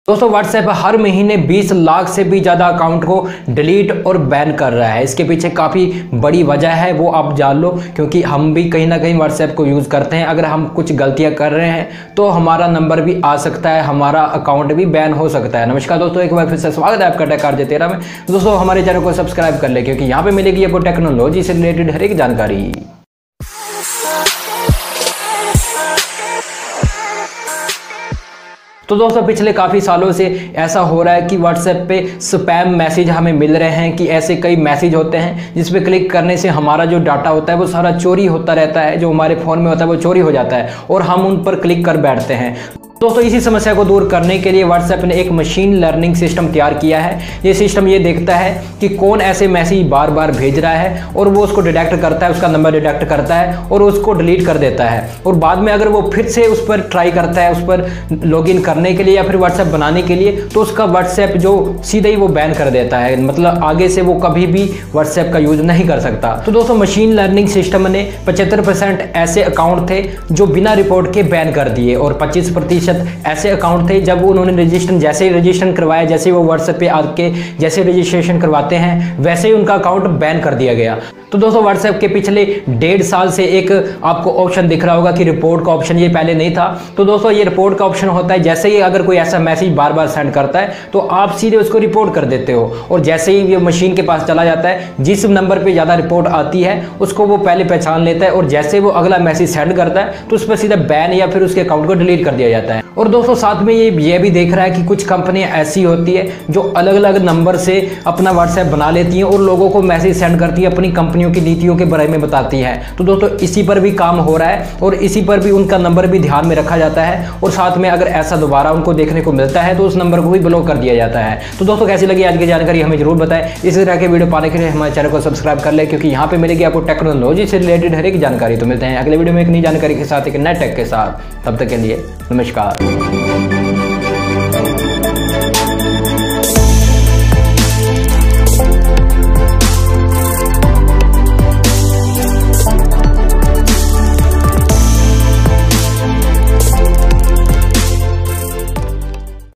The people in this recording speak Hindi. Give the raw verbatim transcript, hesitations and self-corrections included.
दोस्तों व्हाट्सएप हर महीने बीस लाख से भी ज़्यादा अकाउंट को डिलीट और बैन कर रहा है। इसके पीछे काफ़ी बड़ी वजह है, वो आप जान लो, क्योंकि हम भी कहीं ना कहीं व्हाट्सएप को यूज़ करते हैं। अगर हम कुछ गलतियां कर रहे हैं तो हमारा नंबर भी आ सकता है, हमारा अकाउंट भी बैन हो सकता है। नमस्कार दोस्तों, एक बार फिर से स्वागत है आपका टेक आरजे तेरह में। दोस्तों हमारे चैनल को सब्सक्राइब कर ले, क्योंकि यहाँ पे मिलेगी आपको टेक्नोलॉजी से रिलेटेड हर एक जानकारी। तो दोस्तों पिछले काफ़ी सालों से ऐसा हो रहा है कि व्हाट्सएप पे स्पैम मैसेज हमें मिल रहे हैं कि ऐसे कई मैसेज होते हैं जिस पे क्लिक करने से हमारा जो डाटा होता है वो सारा चोरी होता रहता है, जो हमारे फ़ोन में होता है वो चोरी हो जाता है और हम उन पर क्लिक कर बैठते हैं। दोस्तों इसी समस्या को दूर करने के लिए व्हाट्सएप ने एक मशीन लर्निंग सिस्टम तैयार किया है। ये सिस्टम ये देखता है कि कौन ऐसे मैसेज बार बार भेज रहा है और वो उसको डिटेक्ट करता है, उसका नंबर डिटेक्ट करता है और उसको डिलीट कर देता है। और बाद में अगर वो फिर से उस पर ट्राई करता है, उस पर लॉगिन करने के लिए या फिर व्हाट्सएप बनाने के लिए, तो उसका व्हाट्सएप जो सीधे ही वो बैन कर देता है, मतलब आगे से वो कभी भी व्हाट्सएप का यूज नहीं कर सकता। तो दोस्तों मशीन लर्निंग सिस्टम ने पचहत्तर परसेंट ऐसे अकाउंट थे जो बिना रिपोर्ट के बैन कर दिए और पच्चीस प्रतिशत ऐसे अकाउंट थे जब उन्होंने रजिस्ट्रेशन जैसे ही रजिस्ट्रेशन करवाया, जैसे ही वो व्हाट्सएप पे आके जैसे रजिस्ट्रेशन करवाते हैं वैसे ही उनका अकाउंट बैन कर दिया गया। तो दोस्तों व्हाट्सएप के पिछले डेढ़ साल से एक आपको ऑप्शन दिख रहा होगा कि रिपोर्ट का ऑप्शन, ये पहले नहीं था। तो दोस्तों ये रिपोर्ट का ऑप्शन होता है, जैसे ही अगर कोई ऐसा मैसेज बार बार सेंड करता है तो आप सीधे उसको रिपोर्ट कर देते हो और जैसे ही ये मशीन के पास चला जाता है, जिस नंबर पे ज़्यादा रिपोर्ट आती है उसको वो पहले पहचान लेता है और जैसे वो अगला मैसेज सेंड करता है तो उस पर सीधा बैन या फिर उसके अकाउंट को डिलीट कर दिया जाता है। और दोस्तों साथ में ये ये भी देख रहा है कि कुछ कंपनियां ऐसी होती है जो अलग अलग नंबर से अपना व्हाट्सएप बना लेती हैं और लोगों को मैसेज सेंड करती है, अपनी कंपनियों की नीतियों के बारे में बताती हैं। तो दोस्तों इसी पर भी काम हो रहा है और इसी पर भी उनका नंबर भी ध्यान में रखा जाता है और साथ में अगर ऐसा दोबारा उनको देखने को मिलता है तो उस नंबर को भी ब्लॉक कर दिया जाता है। तो दोस्तों कैसी लगी आज की जानकारी हमें जरूर बताएं। इसी तरह के वीडियो पाने के लिए हमारे चैनल को सब्सक्राइब कर ले, क्योंकि यहाँ पे मिलेगी आपको टेक्नोलॉजी से रिलेटेड हर एक जानकारी। तो मिलते हैं अगले वीडियो में एक नई जानकारी के साथ, एक नए टेक के साथ। तब तक के लिए नमस्कार।